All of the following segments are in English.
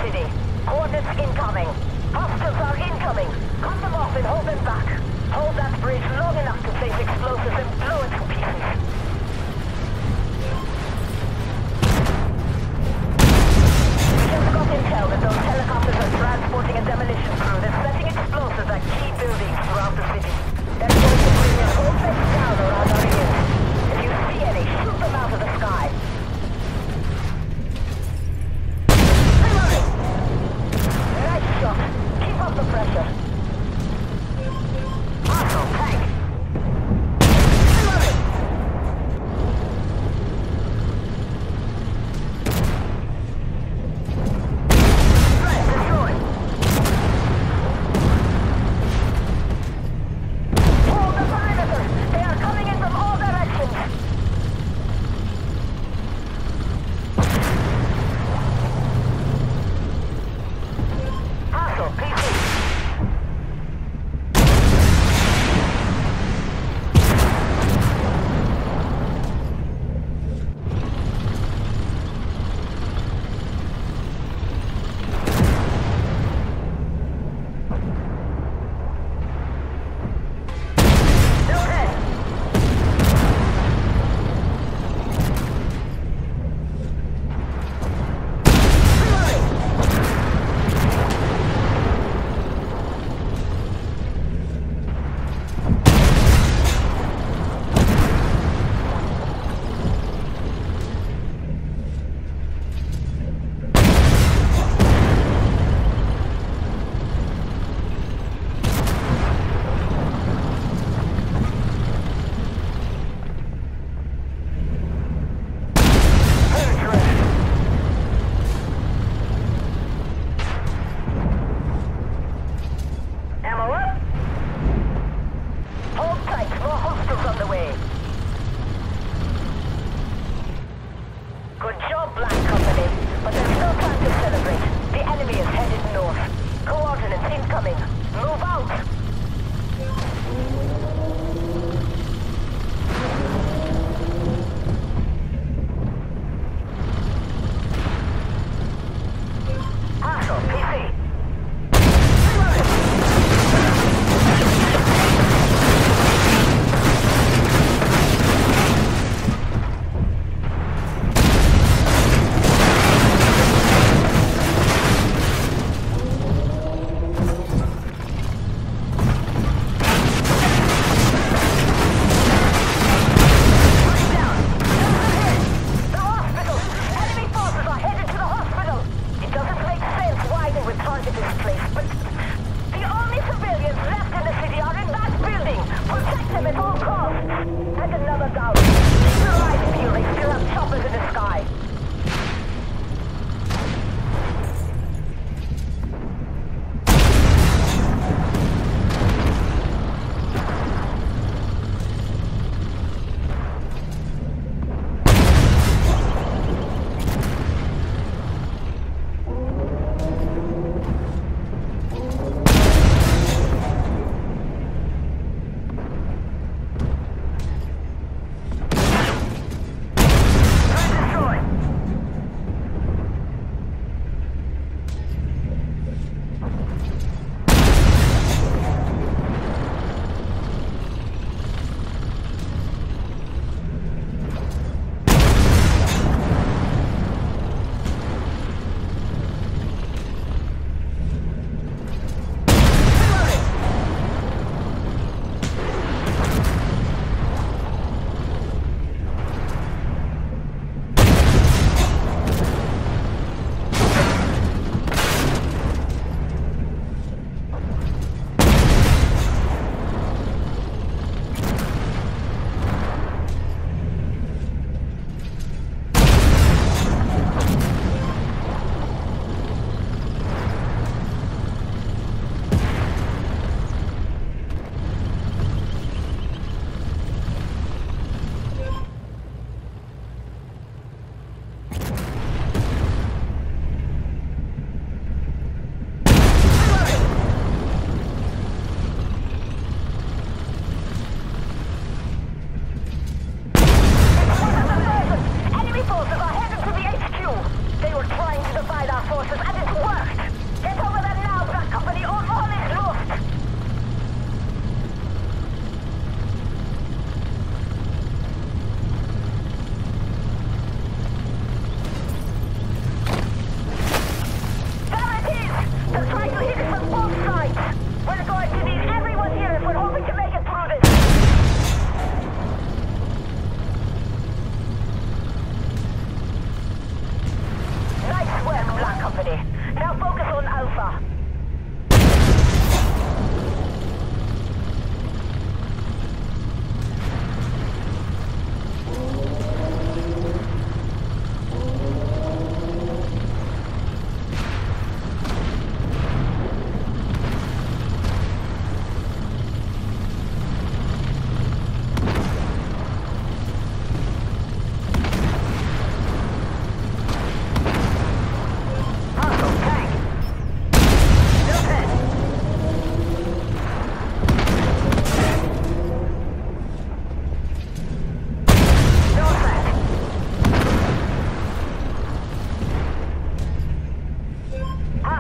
city. Coordinates incoming. Hostiles are incoming. Cut them off and hold them back. Hold that bridge long enough to place explosives and blow it to pieces. We just got intel that those helicopters are transporting a demolition crew that's setting explosives at key buildings throughout the city. They're going to bring their whole place down around our ears. If you see any, shoot them out of the sky. Reloading! Nice shot. Keep up the pressure. Hostile tank. Reloading!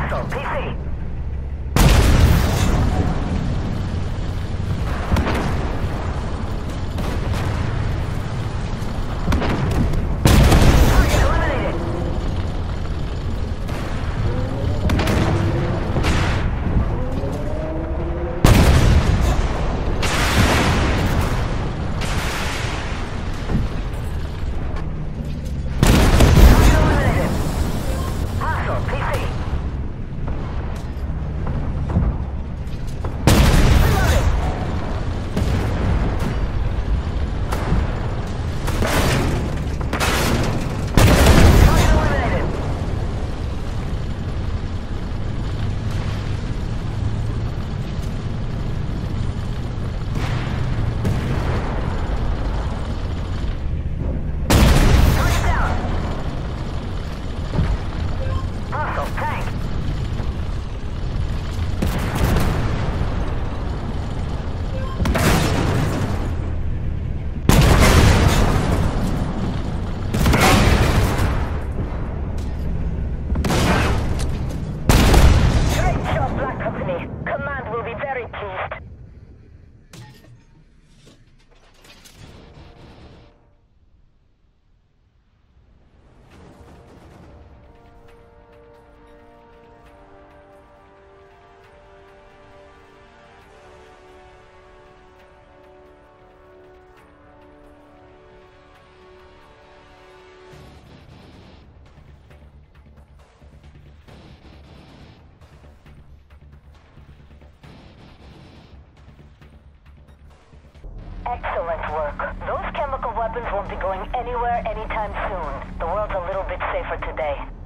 Hostile, PC. Target eliminated. Command will be very pleased. Excellent work. Those chemical weapons won't be going anywhere anytime soon. The world's a little bit safer today.